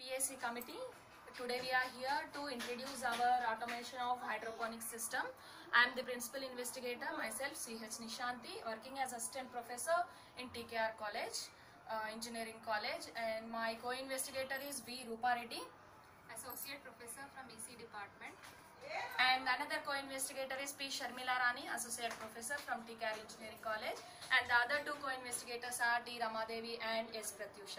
PAC committee. Today we are here to introduce our automation of hydroponic system. I am the principal investigator, myself CH Nishanti, working as assistant professor in TKR College, Engineering College, and my co-investigator is V. Rupa Reddy, Associate Professor from EC Department. and another co-investigator is P. Sharmila Rani, Associate Professor from TKR Engineering College, and the other two co-investigators are T. Ramadevi and S. Pratyusha.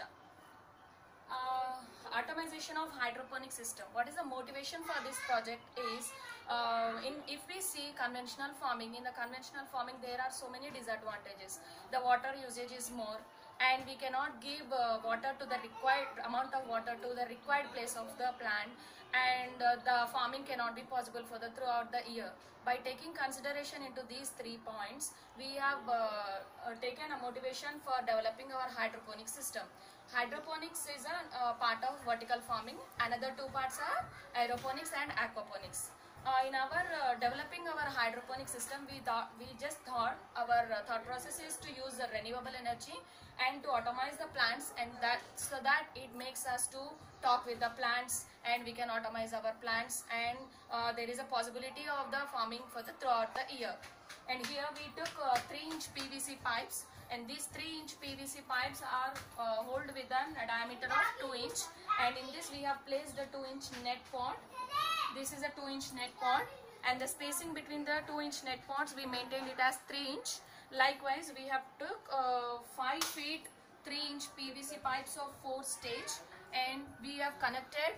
Automation of hydroponic system. What is the motivation for this project is, if we see conventional farming, in the conventional farming there are so many disadvantages. The water usage is more, and we cannot give water to the required amount of water to the required place of the plant, and the farming cannot be possible for the throughout the year. By taking consideration into these 3 points, we have taken a motivation for developing our hydroponic system. Hydroponics is a part of vertical farming. Another 2 parts are aeroponics and aquaponics. In our developing our hydroponic system, we just thought our thought process is to use the renewable energy and to automate the plants, and that so that it makes us to talk with the plants, and we can automate our plants, and there is a possibility of the farming for the throughout the year. And here we took 3-inch PVC pipes, and these 3-inch PVC pipes are hold with a diameter of 2 inch, and in this we have placed a 2-inch net pot. This is a 2-inch net pot, and the spacing between the 2-inch net pots we maintained it as 3 inch. Likewise, we have took 5 feet 3-inch PVC pipes of 4 stage, and we have connected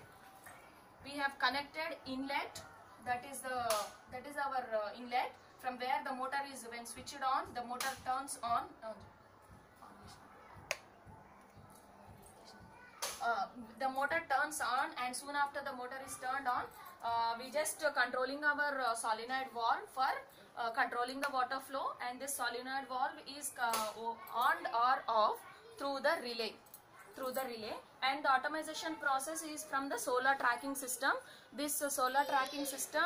inlet. That is our inlet, from where the motor is, when switched on, the motor turns on. The motor turns on, and soon after the motor is turned on, we just controlling our solenoid valve for controlling the water flow, and this solenoid valve is on or off through the relay. And the automation process is from the solar tracking system. This solar tracking system,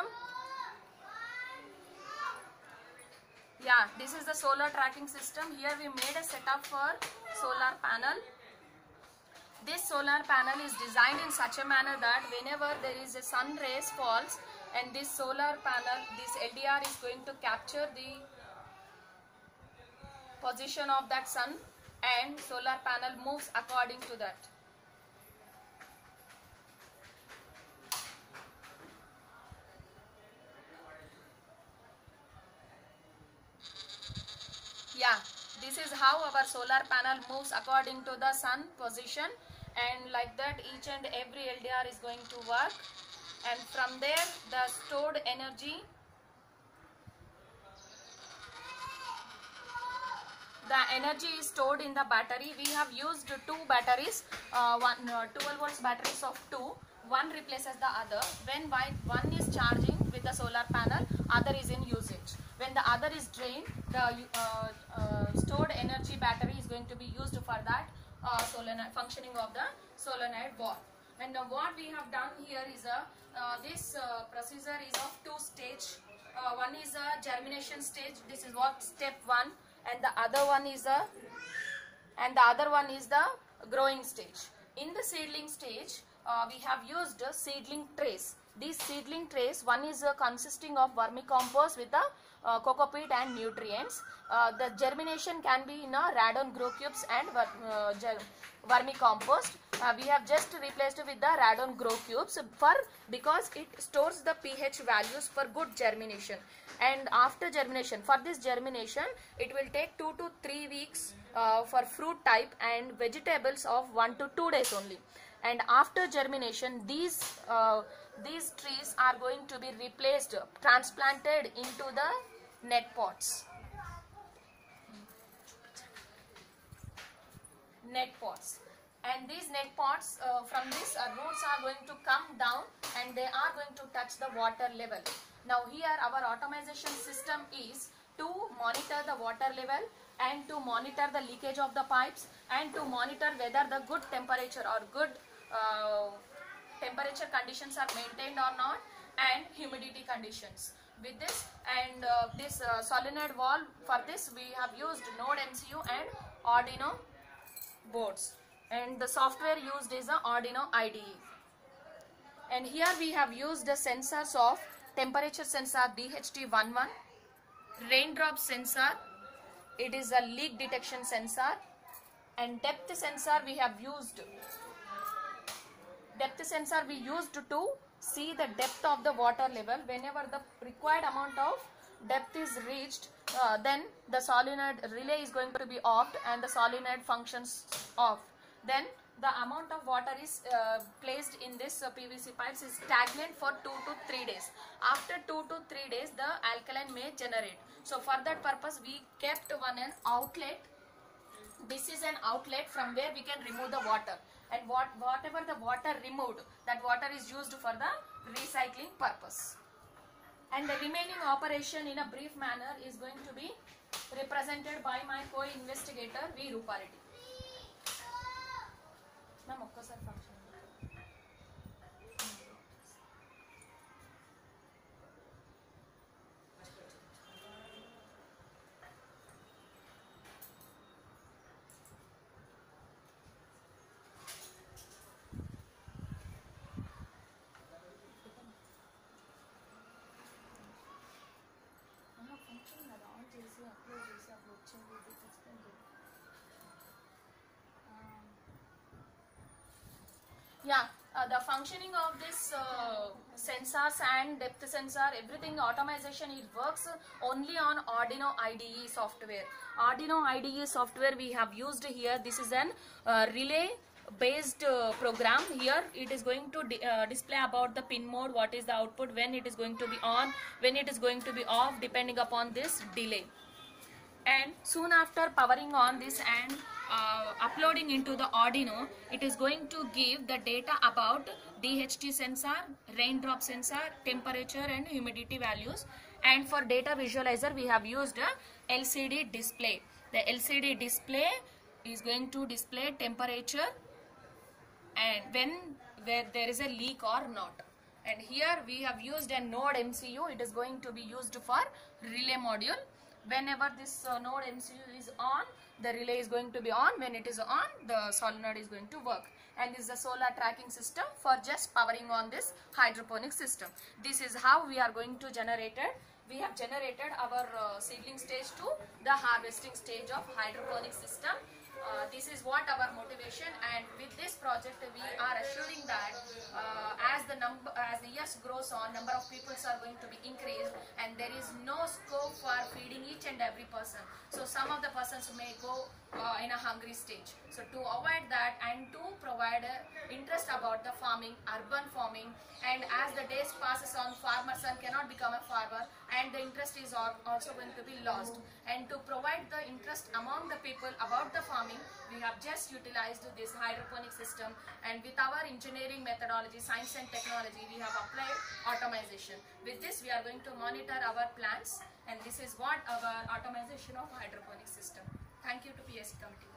this is the solar tracking system. Here we made a setup for solar panel. This solar panel is designed in such a manner that whenever there is a sun rays falls, and this solar panel, this LDR is going to capture the position of that sun, and solar panel moves according to that. This is how our solar panel moves according to the sun position, and like that each and every LDR is going to work, and from there the stored energy, the energy is stored in the battery. We have used 2 batteries, 12 volts batteries of 2. One replaces the other. When one is charging with the solar panel, other is in usage. When the other is drained, the stored energy battery is going to be used for that functioning of the solenoid valve. And what we have done here is this procedure is of 2 stage. One is a germination stage. This is what step 1, and the other one is the growing stage. In the seedling stage, we have used seedling trays. These seedling trays, one is consisting of vermicompost with the coco peat and nutrients. The germination can be in radon grow cubes and vermicompost. We have just replaced with the radon grow cubes because it stores the pH values for good germination. And after germination, for this germination, it will take 2 to 3 weeks for fruit type, and vegetables of 1 to 2 days only. And after germination, these trees are going to be replaced, transplanted into the net pots. And these net pots, from this roots are going to come down, and they are going to touch the water level. Now here our automation system is to monitor the water level, and to monitor the leakage of the pipes, and to monitor whether the good temperature or good temperature conditions are maintained or not, and humidity conditions. With this, and this solenoid valve, for this we have used Node MCU and Arduino boards. And the software used is a Arduino IDE. And here we have used the sensors of temperature sensor DHT11, raindrop sensor, it is a leak detection sensor, and depth sensor we have used. Depth sensor we used to see the depth of the water level. Whenever the required amount of depth is reached, then the solenoid relay is going to be off and the solenoid functions off. Then the amount of water is placed in this PVC pipes is stagnant for 2 to 3 days. After 2 to 3 days the alkaline may generate. So for that purpose we kept an outlet. This is an outlet from where we can remove the water, and whatever the water removed, that water is used for the recycling purpose. And the remaining operation in a brief manner is going to be represented by my co-investigator V. Rupareddy. Ma'am, ఒక్కసారి function. Yeah, the functioning of this sensors and depth sensor, everything automation, it works only on Arduino IDE software. Arduino IDE software we have used here. This is an relay based program. Here it is going to display about the pin mode, what is the output, when it is going to be on, when it is going to be off, depending upon this delay. And soon after powering on this and uploading into the Arduino, it is going to give the data about DHT sensor, raindrop sensor, temperature and humidity values. And for data visualizer we have used a LCD display. The LCD display is going to display temperature and where there is a leak or not. And here we have used a node MCU. It is going to be used for relay module. Whenever this node MCU is on, the relay is going to be on. When it is on, the solenoid is going to work. And this is the solar tracking system for just powering on this hydroponic system. This is how we are going to generate it. We have generated our seedling stage to the harvesting stage of hydroponic system. This is what our motivation, and with this project we are assuring that as the years grows on, number of people are going to be increased, and there is no scope for feeding each and every person. So some of the persons may go in a hungry stage. So to avoid that and to provide interest about the farming, urban farming, and as the days passes on, farmer son cannot become a farmer, and the interest is also going to be lost. And to provide the interest among the people about the farming, we have just utilized this hydroponic system, and with our engineering methodology, science and technology, we have applied automation. With this we are going to monitor our plants, and this is what our automation of hydroponic system. Thank you to PSC committee.